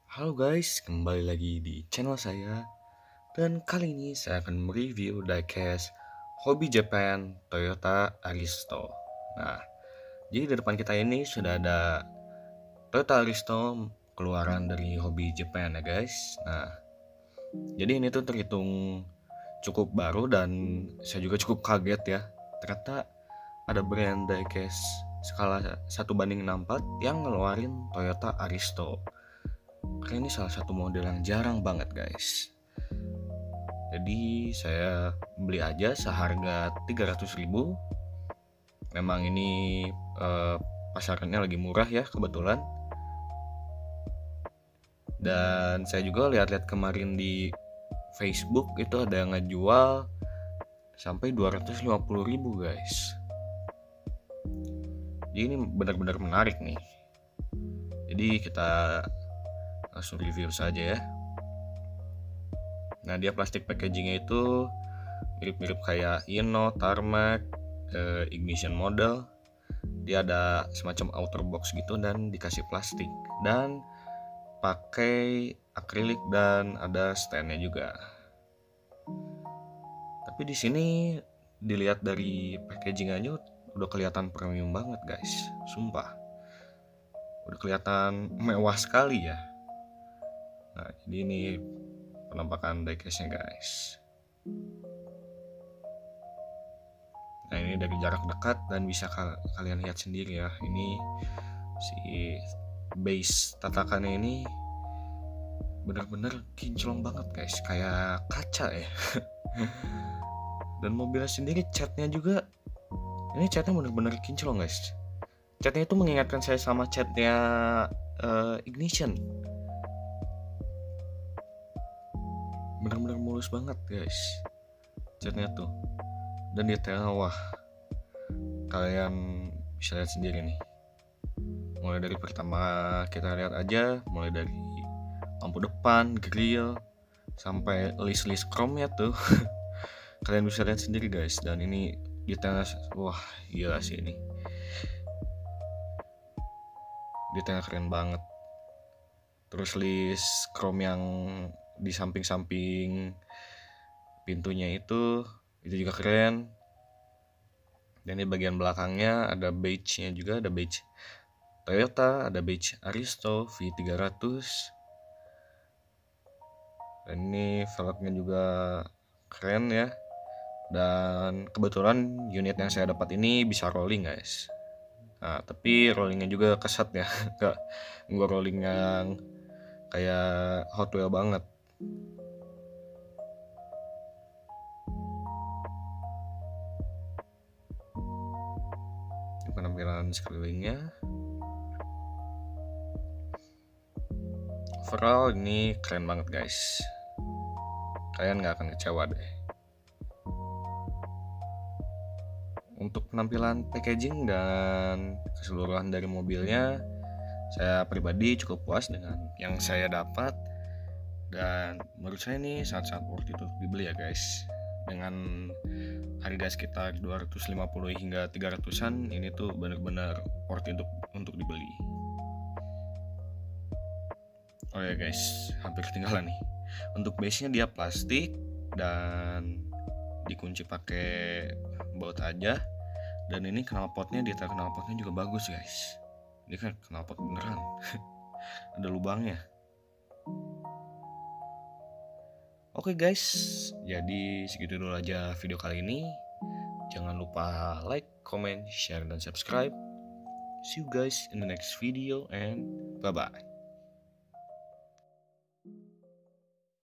Halo guys, kembali lagi di channel saya. Dan kali ini saya akan mereview diecast Hobby Japan Toyota Aristo. Nah, jadi di depan kita ini sudah ada Toyota Aristo keluaran dari Hobby Japan ya guys. Nah, jadi ini tuh terhitung cukup baru dan saya juga cukup kaget ya. Ternyata ada brand diecast skala 1:64 yang ngeluarin Toyota Aristo. Karena ini salah satu model yang jarang banget guys. Jadi saya beli aja seharga 300.000. Memang ini pasarannya lagi murah ya kebetulan. Dan saya juga lihat-lihat kemarin di Facebook itu ada yang ngejual sampai 250.000 guys. Jadi ini benar-benar menarik nih. Jadi kita langsung review saja ya. Nah, dia plastik packagingnya itu mirip-mirip kayak Inno, Tarmac, Ignition model. Dia ada semacam outer box gitu dan dikasih plastik dan pakai akrilik dan ada standnya juga. Tapi di sini dilihat dari packaging aja udah kelihatan premium banget guys, sumpah. Udah kelihatan mewah sekali ya. Nah, jadi ini penampakan diecastnya guys. Nah, ini dari jarak dekat dan bisa kalian lihat sendiri ya. Ini si base tatakannya ini bener-bener kinclong banget guys, kayak kaca ya. Dan mobilnya sendiri catnya juga, ini catnya bener-bener kinclong guys. Catnya itu mengingatkan saya sama catnya Ignition. Bener-bener mulus banget guys catnya tuh. Dan detailnya wah, kalian bisa lihat sendiri nih. Mulai dari pertama kita lihat aja, mulai dari lampu depan, grill, sampai list-list chrome-nya tuh. Kalian bisa lihat sendiri guys. Dan ini detailnya wah gila sih ini. Detailnya keren banget. Terus list chrome yang di samping-samping pintunya itu juga keren. Dan di bagian belakangnya ada badge-nya juga, ada badge Toyota, ada badge Aristo V300. Dan ini velgnya juga keren ya. Dan kebetulan unit yang saya dapat ini bisa rolling guys. Nah, tapi rollingnya juga kesat ya. Enggak rolling yang kayak Hot Wheel banget. Ini penampilan sekelilingnya. Overall ini keren banget guys. Kalian gak akan kecewa deh. Untuk penampilan packaging dan keseluruhan dari mobilnya, saya pribadi cukup puas dengan yang saya dapat. Dan menurut saya ini sangat-sangat worth it untuk dibeli ya guys. Dengan harga sekitar 250 hingga 300-an, ini tuh benar-benar worth it untuk dibeli. Oh ya guys, hampir ketinggalan nih. Untuk base-nya dia plastik dan dikunci pakai baut aja. Dan ini knalpotnya, detail knalpotnya juga bagus guys. Ini kan knalpot beneran. Ada lubangnya. Oke guys, jadi segitu dulu aja video kali ini. Jangan lupa like, comment, share, dan subscribe. See you guys in the next video and bye-bye.